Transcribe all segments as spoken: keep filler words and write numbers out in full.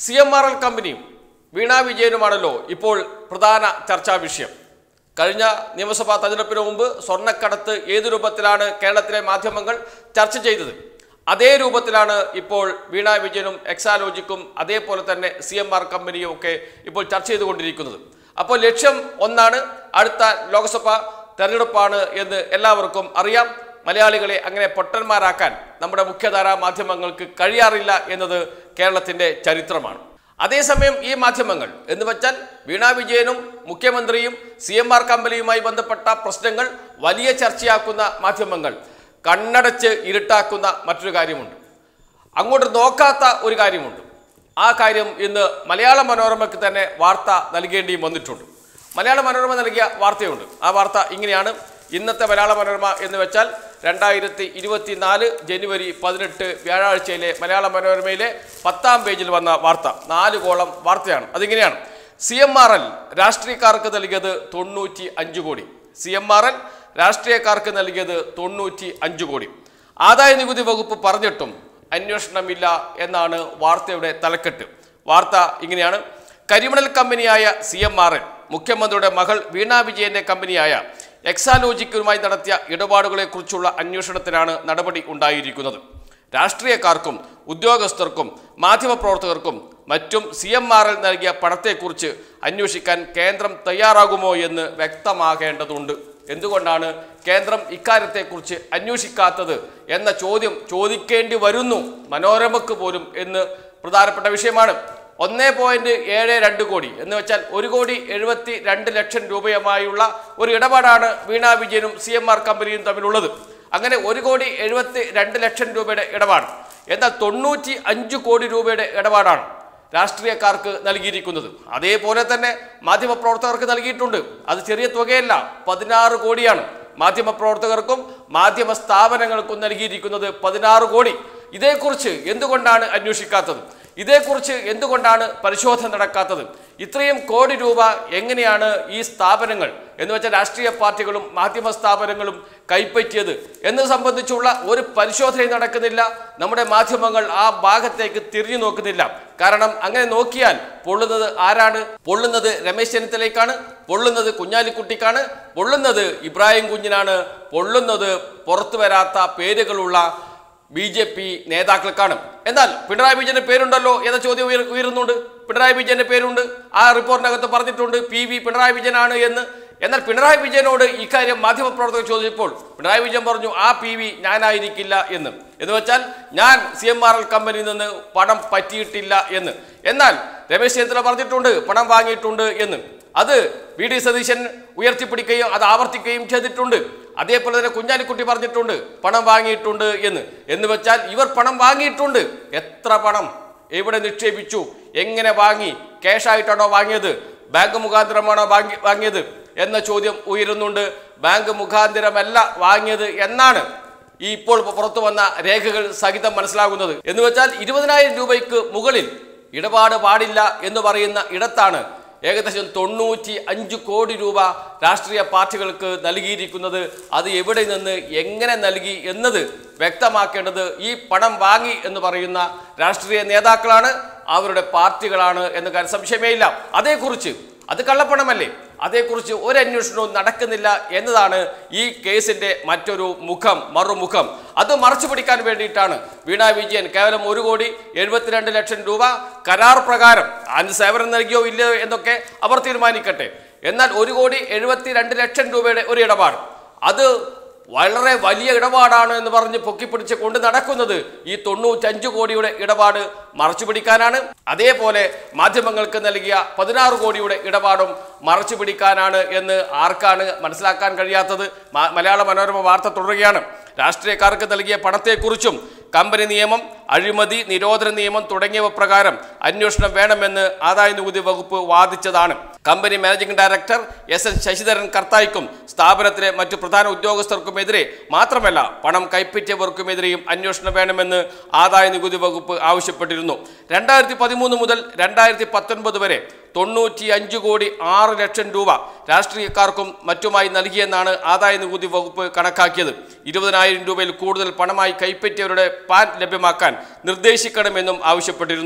C M R L കമ്പനിയും വീണ വിജയനുമാണല്ലോ ഇപ്പോൾ പ്രധാന ചർച്ചാ വിഷയം. കഴിഞ്ഞ നിയമസഭാ തെരഞ്ഞെടുപ്പിന് മുമ്പ് സ്വർണ്ണക്കടത്ത് ഏതു രൂപത്തിലാണ് കേരളത്തിലെ മാധ്യമങ്ങൾ ചർച്ച ചെയ്തത്, അതേ രൂപത്തിലാണ് ഇപ്പോൾ വീണ വിജയനും എക്സാലോജിക്കും അതേപോലെ തന്നെ സി എം ആർ കമ്പനിയും ഒക്കെ ഇപ്പോൾ ചർച്ച ചെയ്തുകൊണ്ടിരിക്കുന്നത്. അപ്പോൾ ലക്ഷ്യം ഒന്നാണ്, അടുത്ത ലോക്സഭാ തെരഞ്ഞെടുപ്പാണ് എന്ന് എല്ലാവർക്കും അറിയാം. മലയാളികളെ അങ്ങനെ പൊട്ടന്മാരാക്കാൻ നമ്മുടെ മുഖ്യധാരാ മാധ്യമങ്ങൾക്ക് കഴിയാറില്ല എന്നത് കേരളത്തിൻ്റെ ചരിത്രമാണ്. അതേസമയം ഈ മാധ്യമങ്ങൾ എന്ന് വെച്ചാൽ വീണ വിജയനും മുഖ്യമന്ത്രിയും സി എം ആർ കമ്പനിയുമായി ബന്ധപ്പെട്ട പ്രശ്നങ്ങൾ വലിയ ചർച്ചയാക്കുന്ന മാധ്യമങ്ങൾ കണ്ണടച്ച് ഇരുട്ടാക്കുന്ന മറ്റൊരു കാര്യമുണ്ട്, അങ്ങോട്ട് നോക്കാത്ത ഒരു കാര്യമുണ്ട്. ആ കാര്യം ഇന്ന് മലയാള മനോരമയ്ക്ക് തന്നെ വാർത്ത നൽകേണ്ടിയും വന്നിട്ടുണ്ട്. മലയാള മനോരമ നൽകിയ വാർത്തയുണ്ട്. ആ വാർത്ത ഇങ്ങനെയാണ്. ഇന്നത്തെ മലയാള മനോരമ എന്ന് വെച്ചാൽ രണ്ടായിരത്തി ഇരുപത്തി നാല് ജനുവരി പതിനെട്ട് വ്യാഴാഴ്ചയിലെ മലയാള മനോരമയിലെ പത്താം പേജിൽ വന്ന വാർത്ത, നാല് കോളം വാർത്തയാണ്. അതിങ്ങനെയാണ്: സി എം ആർ എൽ രാഷ്ട്രീയക്കാർക്ക് നൽകിയത് തൊണ്ണൂറ്റി അഞ്ച് കോടി. സി എം ആർ എൽ രാഷ്ട്രീയക്കാർക്ക് നൽകിയത് തൊണ്ണൂറ്റി അഞ്ച് കോടി. ആദായ നികുതി വകുപ്പ് പറഞ്ഞിട്ടും അന്വേഷണമില്ല എന്നാണ് വാർത്തയുടെ തലക്കെട്ട്. വാർത്ത ഇങ്ങനെയാണ്: കരിമണൽ കമ്പനിയായ സി എം ആർ എൽ മുഖ്യമന്ത്രിയുടെ മകൾ വീണ വിജയന്റെ കമ്പനിയായ എക്സാലോജിക്കുമായി നടത്തിയ ഇടപാടുകളെക്കുറിച്ചുള്ള അന്വേഷണത്തിനാണ് നടപടി ഉണ്ടായിരിക്കുന്നത്. രാഷ്ട്രീയക്കാർക്കും ഉദ്യോഗസ്ഥർക്കും മാധ്യമപ്രവർത്തകർക്കും മറ്റും സി എം ആർ എൽ നൽകിയ പണത്തെക്കുറിച്ച് അന്വേഷിക്കാൻ കേന്ദ്രം തയ്യാറാകുമോ എന്ന് വ്യക്തമാകേണ്ടതുണ്ട്. എന്തുകൊണ്ടാണ് കേന്ദ്രം ഇക്കാര്യത്തെക്കുറിച്ച് അന്വേഷിക്കാത്തത് എന്ന ചോദ്യം ചോദിക്കേണ്ടി വരുന്നു മനോരമയ്ക്ക് പോലും എന്ന് പ്രധാനപ്പെട്ട വിഷയമാണ്. ഒന്നേ പോയിന്റ് ഏഴ് രണ്ട് കോടി എന്ന് വെച്ചാൽ ഒരു കോടി എഴുപത്തി രണ്ട് ലക്ഷം രൂപയുമായുള്ള ഒരു ഇടപാടാണ് വീണ വിജയനും സി എം ആർ കമ്പനിയും തമ്മിലുള്ളത്. അങ്ങനെ ഒരു കോടി എഴുപത്തി രണ്ട് ലക്ഷം രൂപയുടെ ഇടപാട്. എന്നാൽ തൊണ്ണൂറ്റി അഞ്ച് കോടി രൂപയുടെ ഇടപാടാണ് രാഷ്ട്രീയക്കാർക്ക് നൽകിയിരിക്കുന്നത്. അതേപോലെ തന്നെ മാധ്യമപ്രവർത്തകർക്ക് നൽകിയിട്ടുണ്ട്. അത് ചെറിയ തുകയല്ല, പതിനാറ് കോടിയാണ്. മാധ്യമപ്രവർത്തകർക്കും മാധ്യമ സ്ഥാപനങ്ങൾക്കും നൽകിയിരിക്കുന്നത് പതിനാറ് കോടി. ഇതേക്കുറിച്ച് എന്തുകൊണ്ടാണ് അന്വേഷിക്കാത്തത്? ഇതേക്കുറിച്ച് എന്തുകൊണ്ടാണ് പരിശോധന നടക്കാത്തത്? ഇത്രയും കോടി രൂപ എങ്ങനെയാണ് ഈ സ്ഥാപനങ്ങൾ എന്ന് വെച്ചാൽ രാഷ്ട്രീയ പാർട്ടികളും മാധ്യമ സ്ഥാപനങ്ങളും കൈപ്പറ്റിയത് എന്നത് സംബന്ധിച്ചുള്ള ഒരു പരിശോധനയും നടക്കുന്നില്ല. നമ്മുടെ മാധ്യമങ്ങൾ ആ ഭാഗത്തേക്ക് തിരിഞ്ഞു നോക്കുന്നില്ല. കാരണം അങ്ങനെ നോക്കിയാൽ പൊള്ളുന്നത് ആരാണ്? പൊള്ളുന്നത് രമേശ് ചെന്നിത്തലയ്ക്കാണ്, പൊള്ളുന്നത് കുഞ്ഞാലിക്കുട്ടിക്കാണ്, പൊള്ളുന്നത് ഇബ്രാഹിം കുഞ്ഞിനാണ്, പൊള്ളുന്നത് പുറത്തു വരാത്ത പേരുകളുള്ള ബി ജെ പി നേതാക്കൾക്കാണ്. എന്നാൽ പിണറായി വിജയന്റെ പേരുണ്ടല്ലോ എന്ന ചോദ്യം ഉയർ ഉയരുന്നുണ്ട്. പിണറായി വിജയന്റെ പേരുണ്ട്, ആ റിപ്പോർട്ടിനകത്ത് പറഞ്ഞിട്ടുണ്ട് പി വി പിണറായി വിജയനാണ് എന്ന്. എന്നാൽ പിണറായി വിജയനോട് ഇക്കാര്യം മാധ്യമപ്രവർത്തകർ ചോദിച്ചപ്പോൾ പിണറായി വിജയൻ പറഞ്ഞു ആ പി വി ഞാനായിരിക്കില്ല എന്ന്. എന്ന് വെച്ചാൽ ഞാൻ സി എം ആർ എൽ കമ്പനിയിൽ നിന്ന് പണം പറ്റിയിട്ടില്ല എന്ന്. എന്നാൽ രമേശ് ചെന്നിത്തല പറഞ്ഞിട്ടുണ്ട് പണം വാങ്ങിയിട്ടുണ്ട് എന്ന്. അത് വി ഡി സതീശൻ ഉയർത്തിപ്പിടിക്കുകയും അത് ആവർത്തിക്കുകയും ചെയ്തിട്ടുണ്ട്. അതേപോലെ തന്നെ കുഞ്ഞാലിക്കുട്ടി പറഞ്ഞിട്ടുണ്ട് പണം വാങ്ങിയിട്ടുണ്ട് എന്ന്. എന്ന് വെച്ചാൽ ഇവർ പണം വാങ്ങിയിട്ടുണ്ട്. എത്ര പണം എവിടെ നിക്ഷേപിച്ചു, എങ്ങനെ വാങ്ങി, ക്യാഷായിട്ടാണോ വാങ്ങിയത്, ബാങ്ക് മുഖാന്തരമാണോ വാങ്ങി വാങ്ങിയത് എന്ന ചോദ്യം ഉയരുന്നുണ്ട്. ബാങ്ക് മുഖാന്തരമല്ല വാങ്ങിയത് എന്നാണ് ഈ ഇപ്പോൾ പുറത്തു വന്ന രേഖകൾ സഹിതം മനസ്സിലാകുന്നത്. എന്ന് വെച്ചാൽ ഇരുപതിനായിരം രൂപയ്ക്ക് മുകളിൽ ഇടപാട് പാടില്ല എന്ന് പറയുന്ന ഇടത്താണ് ഏകദേശം തൊണ്ണൂറ്റി അഞ്ച് കോടി രൂപ രാഷ്ട്രീയ പാർട്ടികൾക്ക് നൽകിയിരിക്കുന്നത്. അത് എവിടെ നിന്ന് എങ്ങനെ നൽകി എന്നത് വ്യക്തമാക്കേണ്ടത് ഈ പണം വാങ്ങി എന്ന് പറയുന്ന രാഷ്ട്രീയ നേതാക്കളാണ്, അവരുടെ പാർട്ടികളാണ് എന്ന കാര്യം സംശയമേ ഇല്ല. അതേക്കുറിച്ച് അത് കള്ളപ്പണമല്ലേ, അതേക്കുറിച്ച് ഒരു അന്വേഷണവും നടക്കുന്നില്ല എന്നതാണ് ഈ കേസിൻ്റെ മറ്റൊരു മുഖം, മറുമുഖം. അത് മറച്ചു പിടിക്കാൻ വേണ്ടിയിട്ടാണ് വീണ വിജയൻ കേവലം ഒരു കോടി എഴുപത്തിരണ്ട് ലക്ഷം രൂപ കരാർ പ്രകാരം അതിന് സേവനം നൽകിയോ ഇല്ലയോ എന്നൊക്കെ അവർ തീരുമാനിക്കട്ടെ. എന്നാൽ ഒരു കോടി എഴുപത്തി രണ്ട് ലക്ഷം രൂപയുടെ ഒരു ഇടപാട്, അത് വളരെ വലിയ ഇടപാടാണ് എന്ന് പറഞ്ഞ് പൊക്കിപ്പിടിച്ച് കൊണ്ട് നടക്കുന്നത് ഈ തൊണ്ണൂറ്റഞ്ച് കോടിയുടെ ഇടപാട് മറച്ചു പിടിക്കാനാണ്. അതേപോലെ മാധ്യമങ്ങൾക്ക് നൽകിയ പതിനാറ് കോടിയുടെ ഇടപാടും മറച്ചു പിടിക്കാനാണ് എന്ന് ആർക്കാണ് മനസ്സിലാക്കാൻ കഴിയാത്തത്? മലയാള മനോരമ വാർത്ത തുടരുകയാണ്. രാഷ്ട്രീയക്കാർക്ക് നൽകിയ പണത്തെക്കുറിച്ചും കമ്പനി നിയമം, അഴിമതി നിരോധന നിയമം തുടങ്ങിയവ പ്രകാരം അന്വേഷണം വേണമെന്ന് ആദായ നികുതി വകുപ്പ് വാദിച്ചതാണ്. Company managing director S N Sasidharan കർത്തായിക്കും സ്ഥാപനത്തിലെ മറ്റു പ്രധാന ഉദ്യോഗസ്ഥർക്കുമെതിരെ മാത്രമല്ല പണം കൈപ്പറ്റിയവർക്കുമെതിരെയും അന്വേഷണം വേണമെന്ന് ആദായ നികുതി വകുപ്പ് ആവശ്യപ്പെട്ടിരുന്നു. രണ്ടായിരത്തി പതിമൂന്ന് മുതൽ രണ്ടായിരത്തി പത്തൊൻപത് വരെ തൊണ്ണൂറ്റി അഞ്ച് കോടി ആറ് ലക്ഷം രൂപ രാഷ്ട്രീയക്കാർക്കും മറ്റുമായി നൽകിയെന്നാണ് ആദായ നികുതി വകുപ്പ് കണക്കാക്കിയത്. ഇരുപതിനായിരം രൂപയിൽ കൂടുതൽ പണമായി കൈപ്പറ്റിയവരുടെ പാൻ ലഭ്യമാക്കാൻ നിർദ്ദേശിക്കണമെന്നും ആവശ്യപ്പെട്ടിരുന്നു.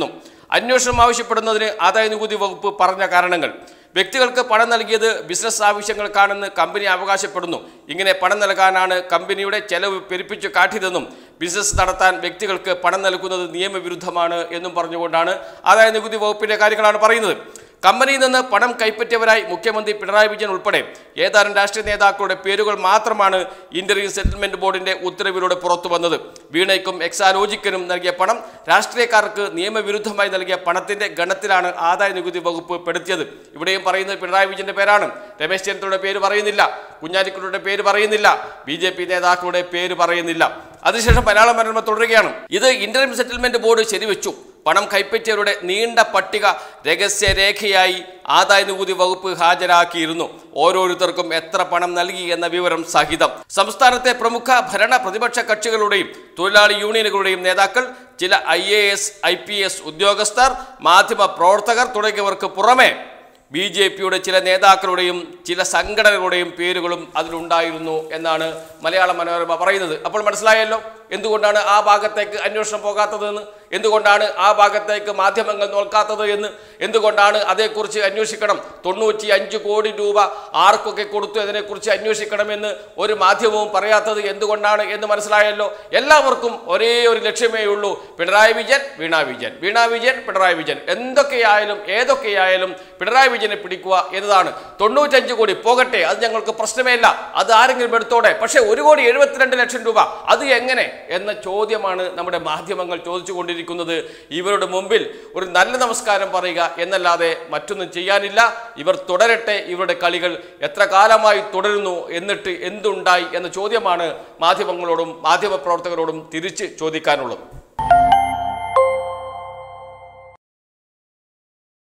അന്വേഷണം ആവശ്യപ്പെടുന്നതിന് ആദായനികുതി വകുപ്പ് പറഞ്ഞ കാരണങ്ങൾ. വ്യക്തികൾക്ക് പണം നൽകിയത് ബിസിനസ് ആവശ്യങ്ങൾക്കാണെന്ന് കമ്പനി അവകാശപ്പെടുന്നു. ഇങ്ങനെ പണം നൽകാനാണ് കമ്പനിയുടെ ചെലവ് പെരുപ്പിച്ചു കാട്ടിയതെന്നും ബിസിനസ് നടത്താൻ വ്യക്തികൾക്ക് പണം നൽകുന്നത് നിയമവിരുദ്ധമാണ് എന്നും പറഞ്ഞുകൊണ്ടാണ് ആദായനികുതി വകുപ്പിന്റെ കാര്യങ്ങളാണ് പറയുന്നത്. കമ്പനിയിൽ നിന്ന് പണം കൈപ്പറ്റിയവരായി മുഖ്യമന്ത്രി പിണറായി വിജയൻ ഉൾപ്പെടെ ഏതാനും രാഷ്ട്രീയ നേതാക്കളുടെ പേരുകൾ മാത്രമാണ് ഇന്റർവ്യൂ സെറ്റിൽമെന്റ് ബോർഡിന്റെ ഉത്തരവിലൂടെ പുറത്തു വന്നത്. വീണയ്ക്കും എക്സാലോജിക്കിനും നൽകിയ പണം രാഷ്ട്രീയക്കാർക്ക് നിയമവിരുദ്ധമായി നൽകിയ പണത്തിന്റെ ഗണത്തിലാണ് ആദായ നികുതി വകുപ്പ് പെടുത്തിയത്. ഇവിടെയും പറയുന്നത് പിണറായി വിജയന്റെ പേരാണ്. രമേശ് ചെന്നിത്തലയുടെ പേര് പറയുന്നില്ല, കുഞ്ഞാലിക്കുട്ടിയുടെ പേര് പറയുന്നില്ല, ബി ജെ പി നേതാക്കളുടെ പേര് പറയുന്നില്ല. അതിനുശേഷം മലയാള മനോരമ തുടരുകയാണ്. ഇത് ഇന്റർവ്യൂ സെറ്റിൽമെന്റ് ബോർഡ് ശരിവെച്ചു. പണം കൈപ്പറ്റിയവരുടെ നീണ്ട പട്ടിക രഹസ്യരേഖയായി ആദായ നികുതി വകുപ്പ് ഹാജരാക്കിയിരുന്നു. ഓരോരുത്തർക്കും എത്ര പണം നൽകി എന്ന വിവരം സഹിതം. സംസ്ഥാനത്തെ പ്രമുഖ ഭരണ പ്രതിപക്ഷ കക്ഷികളുടെയും തൊഴിലാളി യൂണിയനുകളുടെയും നേതാക്കൾ, ചില I A S I P S ഉദ്യോഗസ്ഥർ, മാധ്യമ പ്രവർത്തകർ തുടങ്ങിയവർക്ക് പുറമെ ബി ജെ പിയുടെ ചില നേതാക്കളുടെയും ചില സംഘടനകളുടെയും പേരുകളും അതിലുണ്ടായിരുന്നു എന്നാണ് മലയാള മനോരമ പറയുന്നത്. അപ്പോൾ മനസ്സിലായല്ലോ എന്തുകൊണ്ടാണ് ആ ഭാഗത്തേക്ക് അന്വേഷണം പോകാത്തതെന്ന്, എന്തുകൊണ്ടാണ് ആ ഭാഗത്തേക്ക് മാധ്യമങ്ങൾ നോക്കാത്തത് എന്ന്, എന്തുകൊണ്ടാണ് അതേക്കുറിച്ച് അന്വേഷിക്കണം, തൊണ്ണൂറ്റി അഞ്ച് കോടി രൂപ ആർക്കൊക്കെ കൊടുത്തു അതിനെക്കുറിച്ച് അന്വേഷിക്കണമെന്ന് ഒരു മാധ്യമവും പറയാത്തത് എന്തുകൊണ്ടാണ് എന്ന് മനസ്സിലായല്ലോ. എല്ലാവർക്കും ഒരേ ഒരു ലക്ഷ്യമേ ഉള്ളൂ, പിണറായി വിജയൻ വീണ വിജയൻ, വീണ വിജയൻ പിണറായി വിജയൻ. എന്തൊക്കെയായാലും ഏതൊക്കെയായാലും പിണറായി വിജയനെ പിടിക്കുക എന്നതാണ്. തൊണ്ണൂറ്റഞ്ച് കോടി പോകട്ടെ, അത് ഞങ്ങൾക്ക് പ്രശ്നമേ ഇല്ല, അത് ആരെങ്കിലും എടുത്തോടെ. പക്ഷേ ഒരു കോടി എഴുപത്തിരണ്ട് ലക്ഷം രൂപ അത് എങ്ങനെ എന്ന ചോദ്യമാണ് നമ്മുടെ മാധ്യമങ്ങൾ ചോദിച്ചുകൊണ്ടിരിക്കുന്നത്. ഇവരുടെ മുമ്പിൽ ഒരു നല്ല നമസ്കാരം പറയുക എന്നല്ലാതെ മറ്റൊന്നും ചെയ്യാനില്ല. ഇവർ തുടരട്ടെ, ഇവരുടെ കളികൾ എത്ര കാലമായി തുടരുന്നു, എന്നിട്ട് എന്തുണ്ടായി എന്ന ചോദ്യമാണ് മാധ്യമങ്ങളോടും മാധ്യമപ്രവർത്തകരോടും തിരിച്ച് ചോദിക്കാനുള്ളത്.